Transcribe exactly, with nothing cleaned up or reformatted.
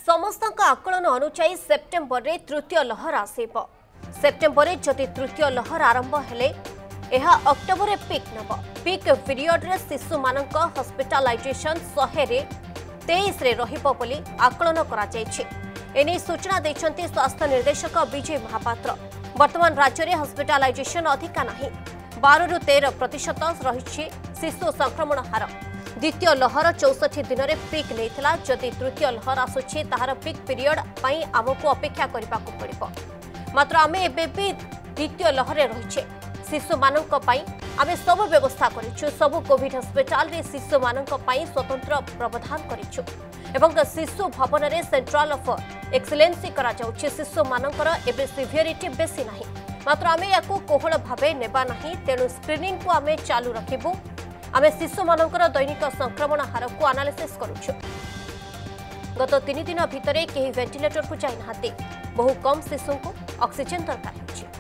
समस्त आकलन अनुसार सेप्टेम्बर रे तृतीय लहर आसब। सेप्टेम्बर रे जदि तृतीय लहर आरंभ हेले यह अक्टोबर रे पिक नब। पिक पीरियड रे शिशु मानक हॉस्पिटलाइजेशन सौ रे तेईस रे रहिबो बोली आकलन करा जायछि। एने सूचना दैछन्ति स्वास्थ्य निर्देशक विजय महापात्र। वर्तमान राज्य में हॉस्पिटलाइजेशन अधिका नहीं, बारह रु तेरह प्रतिशत रही शिशु संक्रमण हार। द्वितीय लहर चौसठ दिन में पिक नहीं, जदि तृतीय लहर आसुछि ताहार पिक पीरियड पई आमको अपेक्षा करने को पड़िबो। मात्र आमे एबे भी द्वितीय लहर रही शिशु मानक पई आमे सब व्यवस्था करिछु। सब कोविड हॉस्पिटल रे शिशु मानक पई स्वतंत्र प्रावधान करिछु एवं शिशु भवन रे सेंट्रल ऑफ एक्सीलेंसी करा जाउछि। शिशु मानकर एबे सिवियरिटी बेसी नाही, मात्र आमे याकू कोहळ भाबे नेबा नाही, तेणु स्क्रीनिंग को आमे चालू रखिबु। आमे शिशु मानकर दैनिक संक्रमण हार को एनालिसिस करूछु। गत तीन दिन भितरे केही वेंटिलेटर को जाई नाहांती। बहु कम शिशु को ऑक्सीजन दरकार होछि।